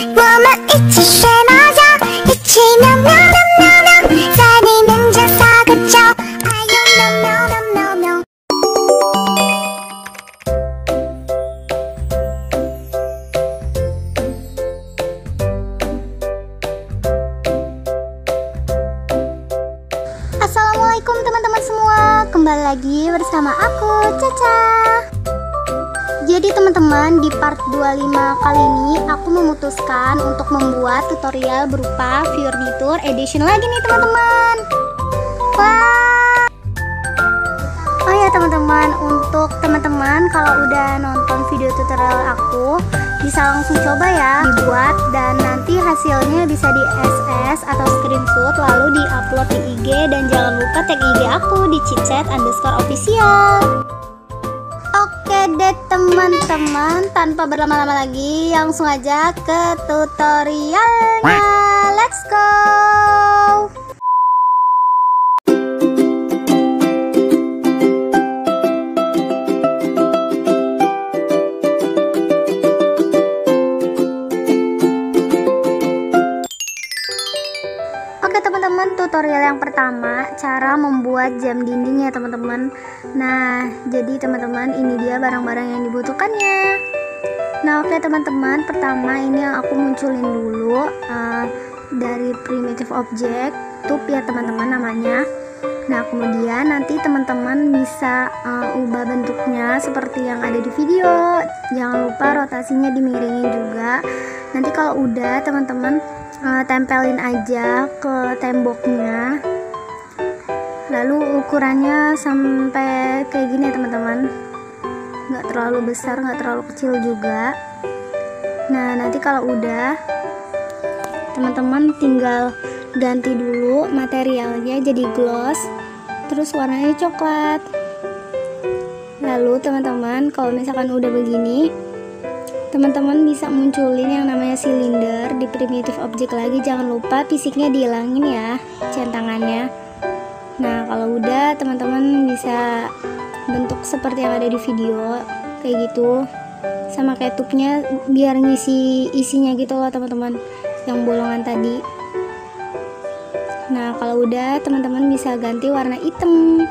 我们一起学猫叫，一起喵喵喵喵喵，在你面前撒个娇，哎呦喵喵喵喵喵。Assalamualaikum teman-teman semua, kembali lagi bersama aku Caca. Jadi teman-teman, di part 25 kali ini aku memutuskan untuk membuat tutorial berupa Viewer Detour Edition lagi nih teman-teman. Wah. Oh ya teman-teman, untuk teman-teman kalau udah nonton video tutorial aku bisa langsung coba ya dibuat, dan nanti hasilnya bisa di SS atau screenshot lalu diupload di IG, dan jangan lupa tag IG aku di cicet_official. Oke deh teman-teman, tanpa berlama-lama lagi langsung aja ke tutorialnya. Let's go. Oke teman-teman, tutorial yang pertama cara membuat jam dinding ya teman-teman. Nah jadi teman-teman, ini dia barang-barang yang dibutuhkannya. Nah oke teman-teman, pertama ini yang aku munculin dulu dari primitive object tube ya teman-teman namanya. Nah kemudian nanti teman-teman bisa ubah bentuknya seperti yang ada di video. Jangan lupa rotasinya dimiringin juga. Nanti kalau udah teman-teman tempelin aja ke temboknya, lalu ukurannya sampai kayak gini ya teman-teman, nggak terlalu besar nggak terlalu kecil juga. Nah nanti kalau udah teman-teman tinggal ganti dulu materialnya jadi gloss, terus warnanya coklat. Lalu teman-teman kalau misalkan udah begini, teman-teman bisa munculin yang namanya silinder di primitive object lagi. Jangan lupa fisiknya dihilangin ya, centangannya. Nah kalau udah teman-teman bisa bentuk seperti yang ada di video kayak gitu, sama kayak tube-nya biar ngisi isinya gitu loh teman-teman, yang bolongan tadi. Nah kalau udah teman-teman bisa ganti warna hitam.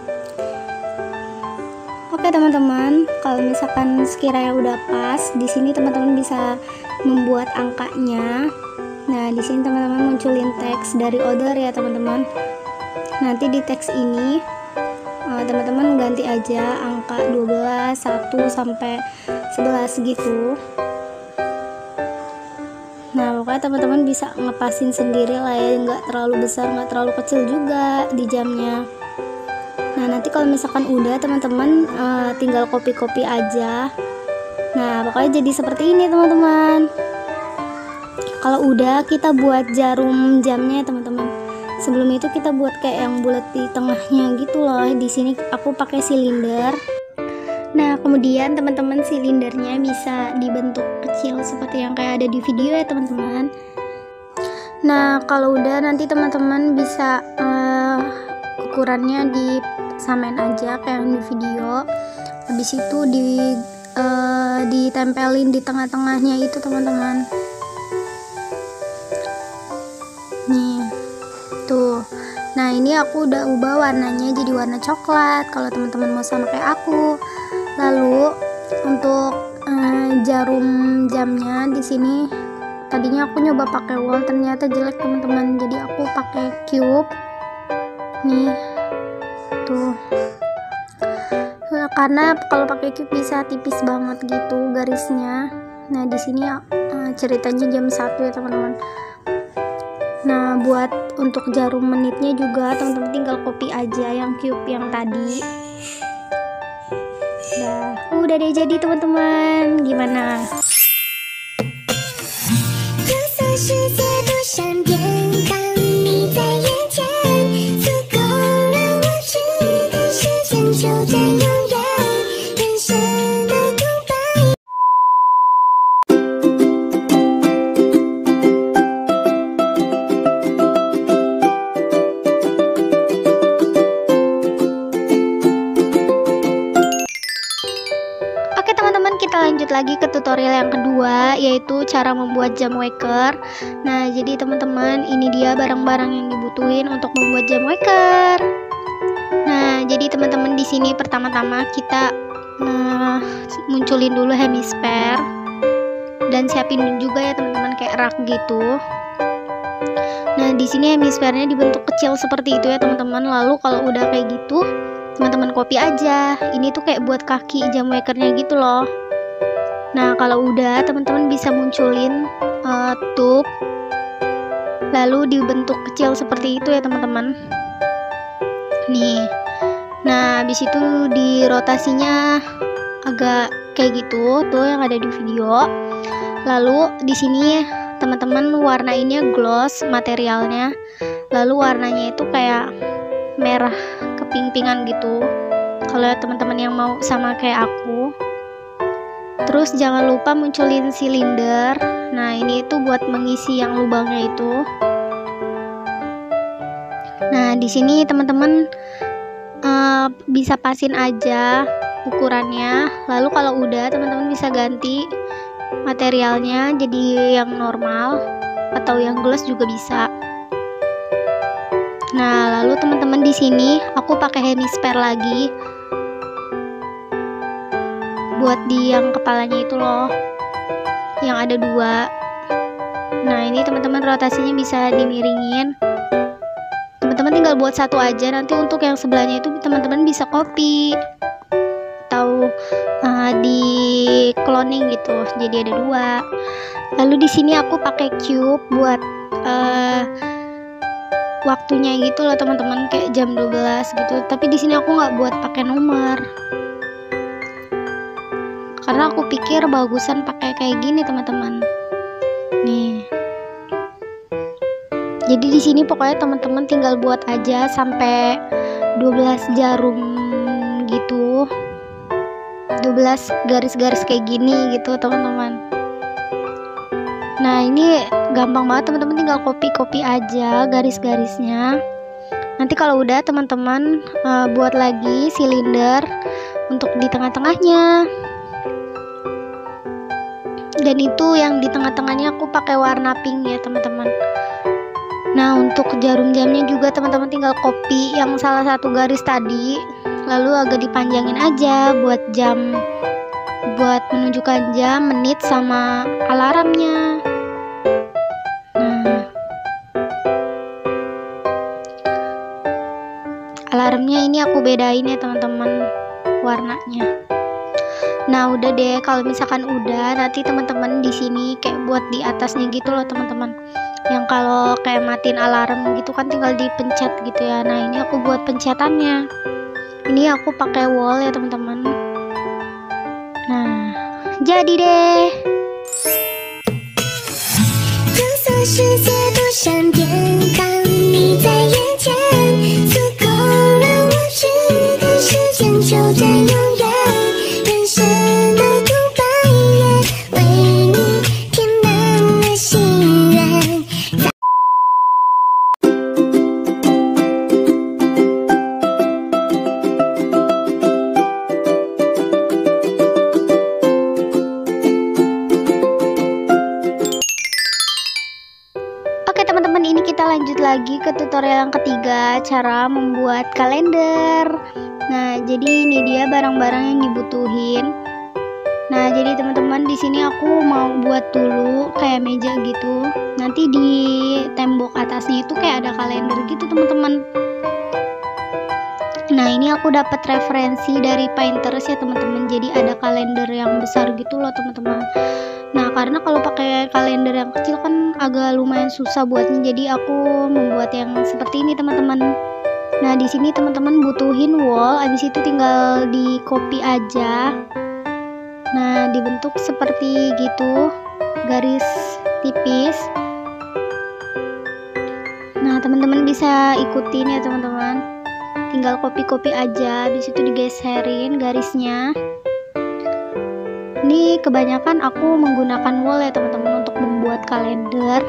Oke teman-teman, kalau misalkan sekiranya udah pas, di sini teman-teman bisa membuat angkanya. Nah, di sini teman-teman munculin teks dari order ya teman-teman. Nanti di teks ini teman-teman ganti aja angka 12, 1 sampai 11 gitu. Nah, pokoknya teman-teman bisa ngepasin sendiri lah ya, nggak terlalu besar, nggak terlalu kecil juga di jamnya. Nah nanti kalau misalkan udah teman-teman tinggal copy aja. Nah pokoknya jadi seperti ini teman-teman. Kalau udah kita buat jarum jamnya teman-teman. Sebelum itu kita buat kayak yang bulat di tengahnya gitu loh. Di sini aku pakai silinder. Nah kemudian teman-teman silindernya bisa dibentuk kecil seperti yang kayak ada di video ya teman-teman. Nah kalau udah nanti teman-teman bisa ukurannya disamain aja kayak yang di video. Habis itu ditempelin di tengah-tengahnya itu teman-teman. Nih tuh. Nah ini aku udah ubah warnanya jadi warna coklat kalau teman-teman mau sama kayak aku. Lalu untuk jarum jamnya di sini tadinya aku nyoba pakai wall, ternyata jelek teman-teman, jadi aku pakai cube nih tuh. Karena kalau pakai cube bisa tipis banget gitu garisnya. Nah di sini ceritanya jam 1 ya teman-teman. Nah buat untuk jarum menitnya juga teman-teman tinggal copy aja yang cube yang tadi. Udah deh jadi teman-teman, gimana? lagi ke tutorial yang kedua, yaitu cara membuat jam waker. Nah, jadi teman-teman, ini dia barang-barang yang dibutuhin untuk membuat jam waker. Nah, jadi teman-teman di sini pertama-tama kita munculin dulu hemisphere dan siapin juga ya teman-teman kayak rak gitu. Nah, di sini hemisfernya dibentuk kecil seperti itu ya teman-teman. Lalu kalau udah kayak gitu, teman-teman copy aja. Ini tuh kayak buat kaki jam wakernya gitu loh. Nah, kalau udah teman-teman bisa munculin tube, lalu dibentuk kecil seperti itu ya teman-teman. Nih. Nah, habis itu dirotasinya agak kayak gitu tuh yang ada di video. Lalu di sini teman-teman warnainnya gloss materialnya, lalu warnanya itu kayak merah keping-pingan gitu kalau teman-teman yang mau sama kayak aku. Terus jangan lupa munculin silinder. Nah, ini itu buat mengisi yang lubangnya itu. Nah, di sini teman-teman bisa pasin aja ukurannya. Lalu kalau udah teman-teman bisa ganti materialnya jadi yang normal atau yang gloss juga bisa. Nah, lalu teman-teman di sini aku pakai hemisphere lagi buat di yang kepalanya itu loh, yang ada dua. Nah, ini teman-teman rotasinya bisa dimiringin. Teman-teman tinggal buat satu aja, nanti untuk yang sebelahnya itu teman-teman bisa copy atau di cloning gitu, jadi ada dua. Lalu di sini aku pakai cube buat waktunya gitu loh teman-teman, kayak jam 12 gitu. Tapi di sini aku nggak buat pakai nomor karena aku pikir bagusan pakai kayak gini teman-teman. Nih. Jadi di sini pokoknya teman-teman tinggal buat aja sampai 12 jarum gitu. 12 garis-garis kayak gini gitu teman-teman. Nah, ini gampang banget teman-teman, tinggal copy aja garis-garisnya. Nanti kalau udah teman-teman buat lagi silinder untuk di tengah-tengahnya. Dan itu yang di tengah-tengahnya aku pakai warna pink ya teman-teman. Nah, untuk jarum jamnya juga teman-teman tinggal copy yang salah satu garis tadi, lalu agak dipanjangin aja buat jam, buat menunjukkan jam, menit, sama alarmnya. Nah, alarmnya ini aku bedain ya teman-teman warnanya. Nah, udah deh, kalau misalkan udah, nanti teman-teman di sini kayak buat di atasnya gitu loh teman-teman. Yang kalau kayak matiin alarm gitu kan tinggal dipencet gitu ya. Nah, ini aku buat pencetannya. Ini aku pakai wall ya teman-teman. Nah, jadi deh. 就算世界多善变，当你在眼前，足够让我知道时间就在永远。人生的空白页，为你填满了心愿。 Oke teman-teman, ini kita lanjut lagi ke tutorial yang ketiga, cara membuat kalender. Nah, jadi ini dia barang-barang yang dibutuhin. Nah, jadi teman-teman di sini aku mau buat dulu kayak meja gitu. Nanti di tembok atasnya itu kayak ada kalender gitu teman-teman. Nah, ini aku dapat referensi dari Pinterest ya teman-teman. Jadi ada kalender yang besar gitu loh teman-teman. Nah, karena kalau pakai kalender yang kecil kan agak lumayan susah buatnya. Jadi aku membuat yang seperti ini teman-teman. Nah, di sini teman-teman butuhin wall, abis itu tinggal di copy aja. Nah, dibentuk seperti gitu, garis tipis. Nah, teman-teman bisa ikutin ya teman-teman. Tinggal copy aja, habis itu digeserin garisnya. Ini kebanyakan aku menggunakan wall ya teman-teman untuk membuat kalender.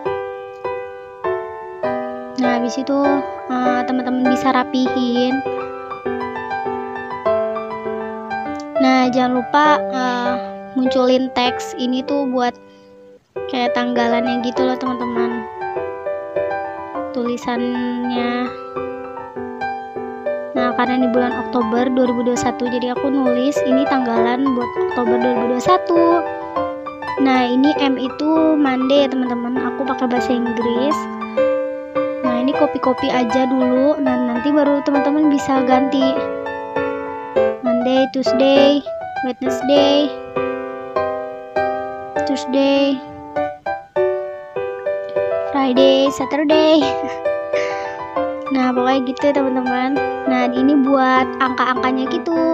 Nah, habis itu teman-teman bisa rapihin. Nah, jangan lupa munculin teks. Ini tuh buat kayak tanggalannya gitu loh teman-teman, tulisannya. Nah, karena di bulan Oktober 2021, jadi aku nulis ini tanggalan buat Oktober 2021. Nah, ini M itu Monday ya teman-teman, aku pakai bahasa Inggris. Nah, ini copy aja dulu, nah nanti baru teman-teman bisa ganti. Monday, Tuesday, Wednesday, Thursday, Friday, Saturday. Nah, pokoknya gitu ya teman-teman. Nah, ini buat angka-angkanya gitu.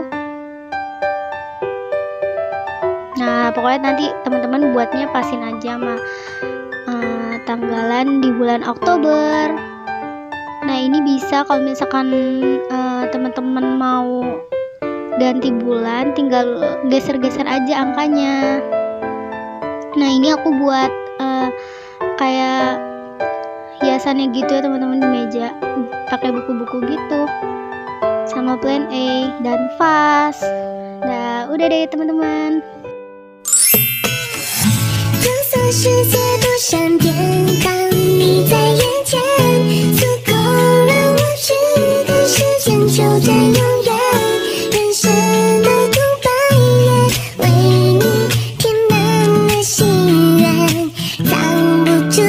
Nah, pokoknya nanti teman-teman buatnya pasin aja sama tanggalan di bulan Oktober. Nah, ini bisa kalau misalkan teman-teman mau ganti bulan, tinggal geser-geser aja angkanya. Nah, ini aku buat kayak hiasannya gitu ya teman-teman di meja, pakai buku-buku gitu sama plan A dan vas. Nah, udah deh teman-teman. 就算世界不闪电，当你在眼前，足够让我知道时间就在永远。人生的空白页，为你填满了心愿，藏不住。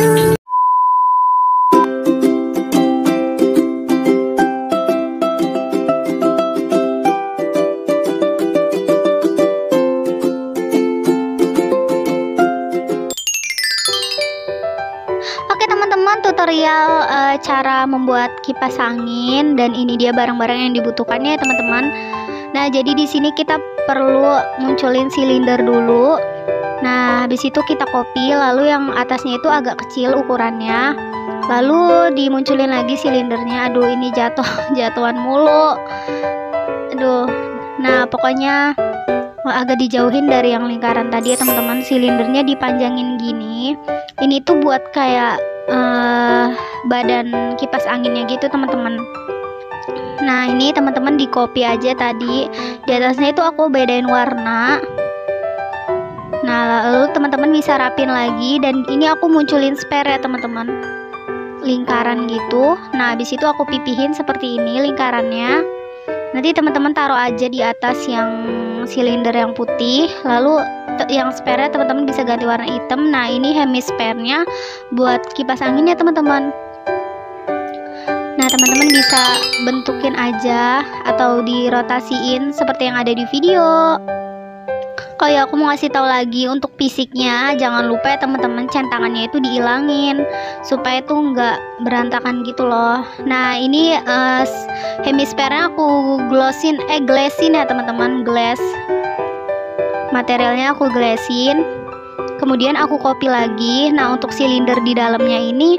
Oke teman-teman, tutorial cara membuat kipas angin, dan ini dia barang-barang yang dibutuhkannya ya teman-teman. Nah, jadi di sini kita perlu munculin silinder dulu. Nah, habis itu kita copy, lalu yang atasnya itu agak kecil ukurannya. Lalu dimunculin lagi silindernya. Aduh, ini jatuhan mulu. Aduh. Nah, pokoknya agak dijauhin dari yang lingkaran tadi ya teman-teman. Silindernya dipanjangin gini. Ini tuh buat kayak badan kipas anginnya gitu teman-teman. Nah, ini teman-teman di copy aja tadi. Di atasnya itu aku bedain warna. Nah, lalu teman-teman bisa rapin lagi, dan ini aku munculin spare ya teman-teman, lingkaran gitu. Nah, habis itu aku pipihin seperti ini lingkarannya. Nanti teman-teman taruh aja di atas yang silinder yang putih, lalu yang spare teman-teman bisa ganti warna hitam. Nah, ini hemisphere-nya buat kipas angin ya teman-teman. Nah, teman-teman bisa bentukin aja atau dirotasiin seperti yang ada di video. Oh ya, aku mau ngasih tahu lagi untuk fisiknya, jangan lupa ya teman-teman, centangannya itu diilangin supaya tuh nggak berantakan gitu loh. Nah, ini hemisfernya aku glossin ya teman-teman, glass. Materialnya aku glassin, kemudian aku copy lagi. Nah, untuk silinder di dalamnya ini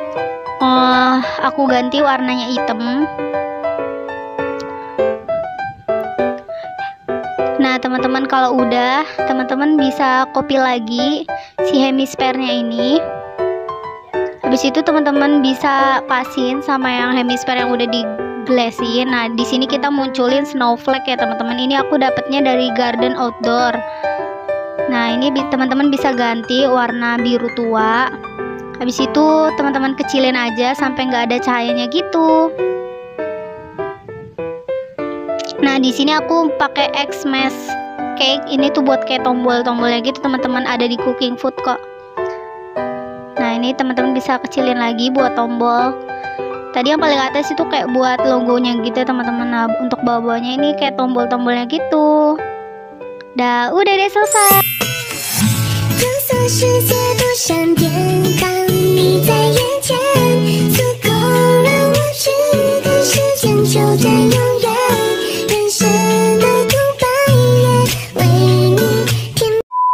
aku ganti warnanya hitam. Nah, teman-teman kalau udah, teman-teman bisa copy lagi si hemisfernya ini. Habis itu teman-teman bisa pasin sama yang hemisfer yang udah diglassin. Nah, di sini kita munculin snowflake ya teman-teman. Ini aku dapatnya dari Garden Outdoor. Nah, ini teman-teman bisa ganti warna biru tua. Habis itu teman-teman kecilin aja sampai nggak ada cahayanya gitu. Nah, di sini aku pakai Xmas cake. Ini tuh buat kayak tombol-tombolnya gitu teman-teman, ada di Cooking Food kok. Nah, ini teman-teman bisa kecilin lagi buat tombol. Tadi yang paling atas itu kayak buat logonya gitu ya teman-teman. Nah, untuk bawah-bawahnya ini kayak tombol-tombolnya gitu. Dah, udah deh selesai. 就算世界不闪电，当你在眼前，足够让我知道时间就在永远。人生的空白页，为你填。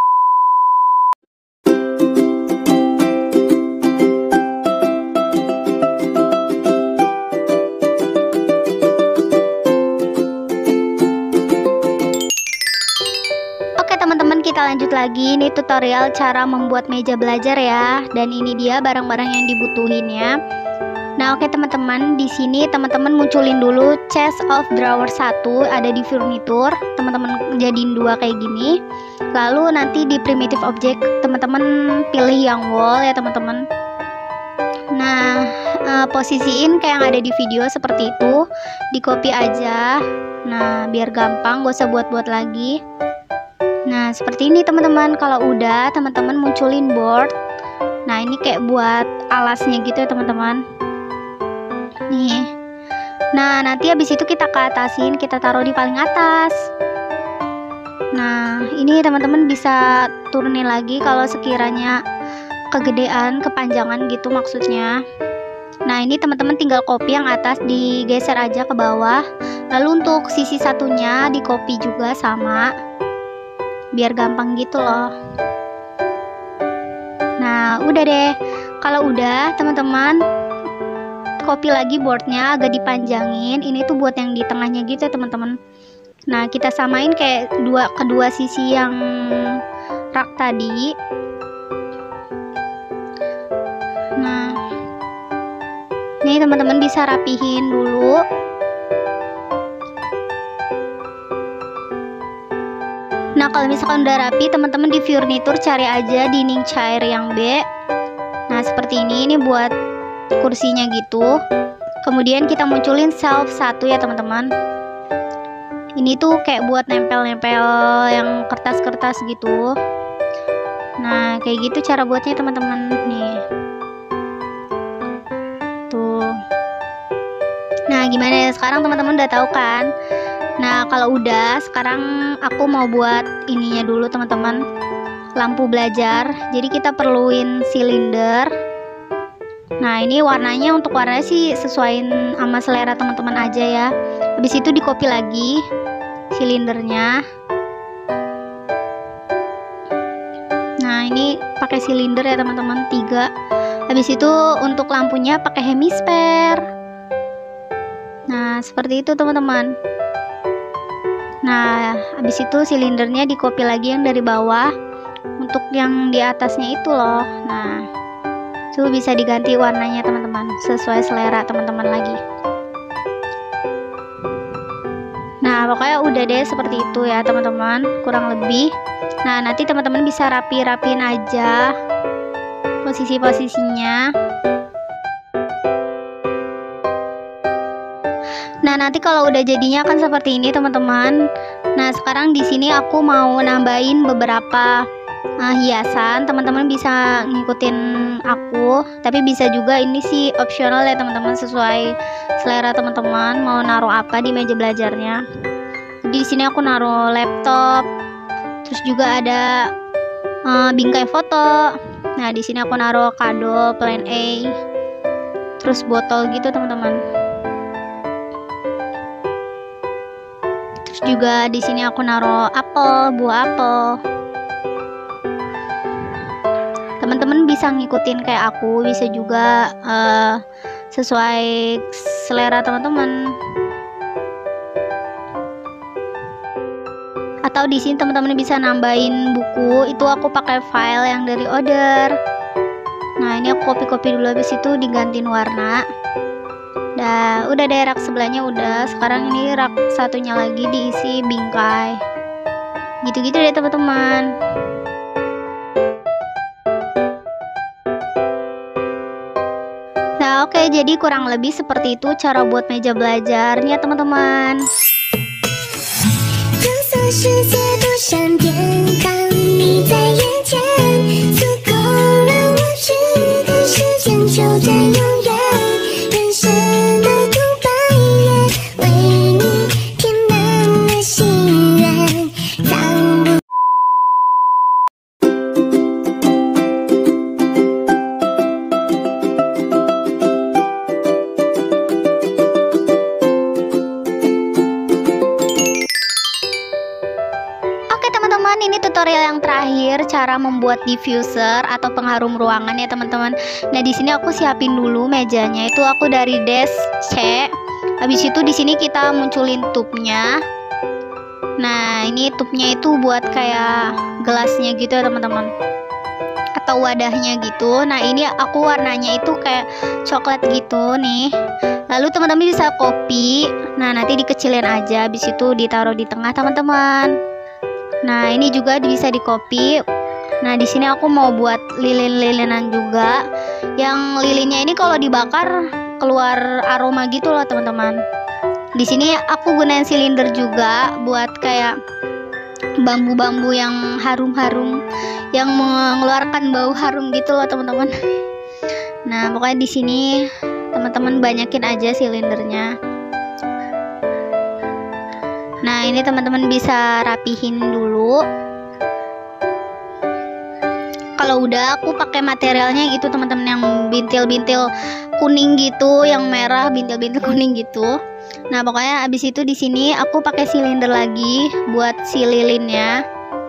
Oke teman-teman, kita lanjut lagi. Ini tutorial cara membuat meja belajar ya. Dan ini dia barang-barang yang dibutuhinnya. Nah, oke teman-teman, di sini teman-teman munculin dulu chest of drawer 1 ada di furniture. Teman-teman jadiin 2 kayak gini. Lalu nanti di primitive object teman-teman pilih yang wall ya teman-teman. Nah, posisiin kayak yang ada di video seperti itu. Di copy aja. Nah, biar gampang, gak usah buat-buat lagi. Nah, seperti ini teman-teman. Kalau udah, teman-teman munculin board. Nah, ini kayak buat alasnya gitu ya teman-teman. Nih. Nah, nanti habis itu kita ke atasin, kita taruh di paling atas. Nah, ini teman-teman bisa turunin lagi kalau sekiranya kegedean, kepanjangan gitu maksudnya. Nah, ini teman-teman tinggal copy yang atas, digeser aja ke bawah. Lalu untuk sisi satunya di copy juga sama. Biar gampang gitu loh. Nah, udah deh. Kalau udah, teman-teman copy lagi boardnya agak dipanjangin. Ini tuh buat yang di tengahnya gitu ya teman-teman. Nah, kita samain kayak kedua sisi yang rak tadi. Nah, ini teman-teman bisa rapihin dulu. Nah, kalau misalkan udah rapi, teman-teman di furniture cari aja dining chair yang B. Nah, seperti ini buat kursinya gitu. Kemudian kita munculin shelf 1 ya teman-teman. Ini tuh kayak buat nempel-nempel yang kertas-kertas gitu. Nah, kayak gitu cara buatnya teman-teman. Nih. Tuh. Nah, gimana ya sekarang teman-teman udah tahu kan? Nah, kalau udah, sekarang aku mau buat ininya dulu teman-teman. Lampu belajar. Jadi kita perluin silinder. Nah, ini warnanya, untuk warnanya sih sesuaiin sama selera teman-teman aja ya. Habis itu di copy lagi silindernya. Nah, ini pakai silinder ya teman-teman 3. Habis itu untuk lampunya pakai hemisphere. Nah, seperti itu teman-teman. Nah, habis itu silindernya di copy lagi yang dari bawah untuk yang di atasnya itu loh. Nah, itu bisa diganti warnanya teman-teman sesuai selera teman-teman lagi. Nah, pokoknya udah deh seperti itu ya teman-teman, kurang lebih. Nah, nanti teman-teman bisa rapi-rapiin aja posisi-posisinya. Nah, nanti kalau udah jadinya kan seperti ini teman-teman. Nah, sekarang di sini aku mau nambahin beberapa hiasan. Teman-teman bisa ngikutin aku, tapi bisa juga ini sih opsional ya teman-teman, sesuai selera teman-teman mau naruh apa di meja belajarnya. Jadi di sini aku naruh laptop, terus juga ada bingkai foto. Nah, di sini aku naruh kado plan A, terus botol gitu teman-teman. Terus juga di sini aku naruh apel, buah apel. Teman-teman bisa ngikutin kayak aku, bisa juga sesuai selera teman-teman. Atau di sini teman-teman bisa nambahin buku, itu aku pakai file yang dari order. Nah, ini aku copy-copy dulu, habis itu digantiin warna. Udah deh, rak sebelahnya udah. Sekarang ini rak satunya lagi diisi bingkai. Gitu-gitu deh teman-teman. Nah, oke, jadi kurang lebih seperti itu cara buat meja belajarnya teman-teman. 世界不善变，当你在眼前，足够让我知道时间就在永远。人生的空白页，为你填满了心愿，藏不。 Ini tutorial yang terakhir cara membuat diffuser atau pengharum ruangan ya teman-teman. Nah, di sini aku siapin dulu mejanya, itu aku dari desk C. Habis itu di sini kita munculin tubnya. Nah, ini tubnya itu buat kayak gelasnya gitu ya teman-teman. beberapa wadahnya gitu. Nah ini aku warnanya itu kayak coklat gitu nih. Lalu teman-teman bisa copy. Nah nanti dikecilin aja, habis itu ditaruh di tengah teman-teman. Nah ini juga bisa di copy. Nah di sini aku mau buat lilin-lilinan juga. Yang lilinnya ini kalau dibakar keluar aroma gitu loh teman-teman. Di sini aku gunain silinder juga buat kayak bambu-bambu yang harum-harum, yang mengeluarkan bau harum gitu loh teman-teman. Nah pokoknya di sini teman-teman banyakin aja silindernya. Nah ini teman-teman bisa rapihin dulu. Kalau udah aku pakai materialnya itu teman-teman yang bintil-bintil kuning gitu, yang merah bintil-bintil kuning gitu. Nah pokoknya abis itu di sini aku pakai silinder lagi buat si lilinnya.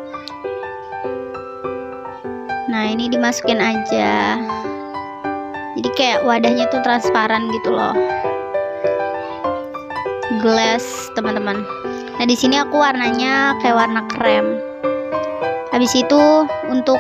Nah ini dimasukin aja. Jadi kayak wadahnya tuh transparan gitu loh, glass teman-teman. Nah di sini aku warnanya kayak warna krem. Habis itu untuk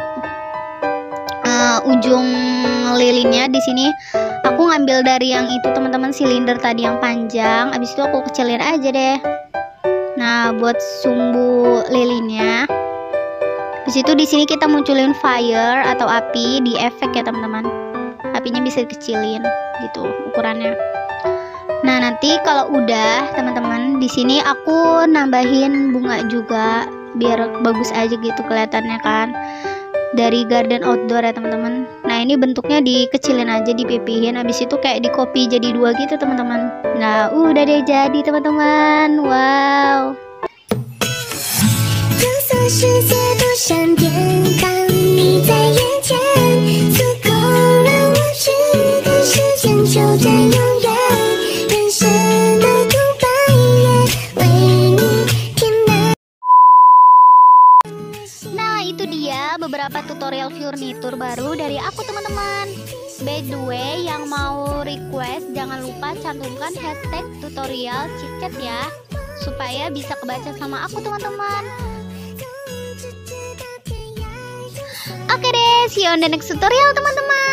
ujung lilinnya di sini aku ngambil dari yang itu teman-teman, silinder tadi yang panjang. Habis itu aku kecilin aja deh. Nah buat sumbu lilinnya. Habis itu di sini kita munculin fire atau api di efek ya teman-teman. Apinya bisa dikecilin gitu ukurannya. Nah nanti kalau udah teman-teman, di sini aku nambahin bunga juga biar bagus aja gitu kelihatannya kan, dari garden outdoor ya teman-teman. Nah ini bentuknya dikecilin aja, dipipihin, habis itu kayak di copy jadi dua gitu teman-teman. Nah udah deh jadi teman-teman. Wow. 就算世界多闪电，当你在眼前，足够让我知道时间就在永远。人生的独白也为你填满。 Nah itu dia beberapa tutorial furnitur baru dari aku teman-teman. By the way, yang mau request jangan lupa cantumkan hashtag tutorial chitchat ya, supaya bisa kebaca sama aku teman-teman. Oke deh, see you on the next tutorial teman-teman.